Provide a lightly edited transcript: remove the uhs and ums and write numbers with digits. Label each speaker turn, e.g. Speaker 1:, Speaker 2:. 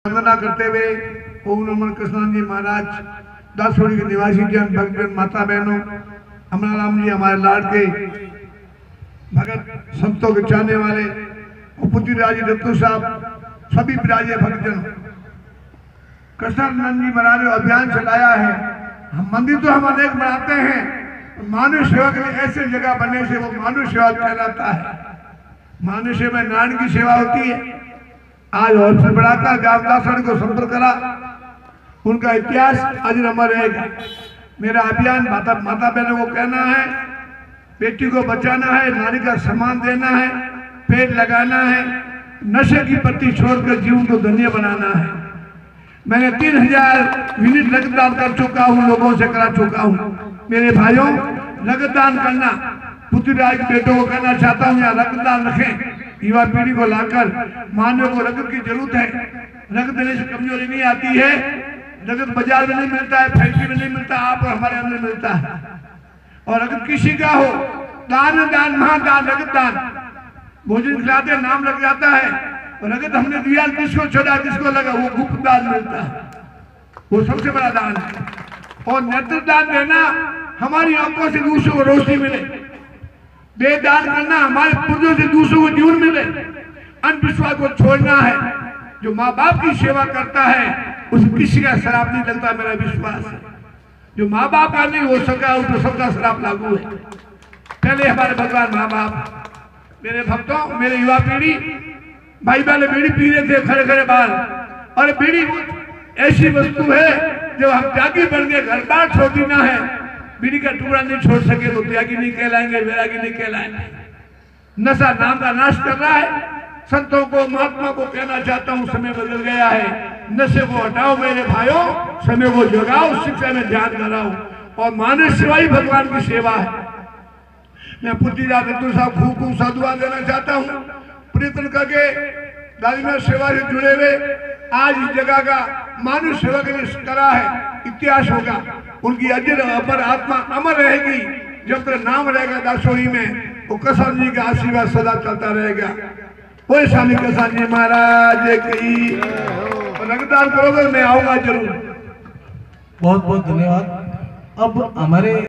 Speaker 1: वंदना करते हुए ओम नमः कृष्ण जी महाराज दासोड़ी के निवासी जन भक्तजन माता बहनों अमराराम जी हमारे लाड के भगत संतों के चाहने वाले पुत्री राजी दत्तू साहब सभी विराजे भक्तजन कृष्णानंद जी महाराज अभियान चलाया है। हम मंदिर तो हम अनेक बनाते हैं, मानव सेवा के लिए ऐसे जगह बनने से वो मानव सेवा कहलाता है। मानव सेवा में नारायण की सेवा होती है। आज और फिर बढ़ाकर गावदासण को संपर्क करा, उनका इतिहास आज अमर रहेगा। मेरा अभियान माता बहनों को कहना है, बेटी को बचाना है, नारी का सम्मान देना है, पेड़ लगाना है, नशे की पत्ती छोड़कर जीवन को धन्य बनाना है। मैंने 3000 यूनिट रक्तदान कर चुका हूँ, लोगों से करा चुका हूँ। मेरे भाइयों, रक्तदान करना पुत्रराज बेटों को कहना चाहता हूँ, यहाँ रक्तदान रखें। युवा पीढ़ी को लाकर मानव को रक्त की जरूरत है। रक्त देने से कमजोरी नहीं आती है। रक्त बाजार में नहीं मिलता है, फैक्ट्री में नहीं मिलता, आप और हमारे अंदर मिलता है। और अगर किसी का हो दान दान महादान रक्तदान, भोजन खिलाते नाम लग जाता है। और रक्त हमने दिया, किसको छोड़ा किसको लगा, वो गुप्त दान मिलता है, वो सबसे बड़ा दान है। और नेत्र दान देना, हमारी आंखों से दूसरों को रोशनी मिले। वेदान करना, हमारे पूर्वजों से दूसरों को जीवन मिले। अंधविश्वास को छोड़ना है। जो माँ बाप की सेवा करता है उसे किसी का श्राप नहीं लगता, मेरा विश्वास है। जो माँ बाप का नहीं हो सका उस पर सबका श्राप लागू है। पहले हमारे भगवान माँ बाप, मेरे भक्तों, मेरे युवा पीढ़ी, भाई पहले बीड़ी पी रहे थे खड़े खड़े बाल। और बीड़ी ऐसी वस्तु है जो हम त्यागी बन के घर बार छोड़ देना है। बीड़ी का टुकड़ा नहीं छोड़ सके तो त्यागी नहीं कहलाएंगे, वैरागी नहीं कहलाएंगे। नशा नाम का नाश कर रहा है। संतों को, महात्मा को कहना चाहता हूँ, समय बदल गया है। नशे को हटाओ मेरे भाइयों, समय को जगाओ, शिक्षा में ध्यान कराओ। और मानव सेवा ही भगवान की सेवा है। मैं पुत्री दत्तू साहब खूब साधुवाद देना चाहता हूँ। प्रयत्न करके दादी सेवा से जुड़े हुए आज इस जगह का मानव सेवा के लिए करा है। इतिहास होगा, उनकी अजर अमर आत्मा अमर रहेगी। जब तक नाम रहेगा दासोड़ी में, वो किसान जी का आशीर्वाद सदा चलता रहेगा। कोई स्वामी किसान जी महाराज की रक्तदान करोगे, मैं आऊंगा जरूर।
Speaker 2: बहुत बहुत धन्यवाद। अब हमारे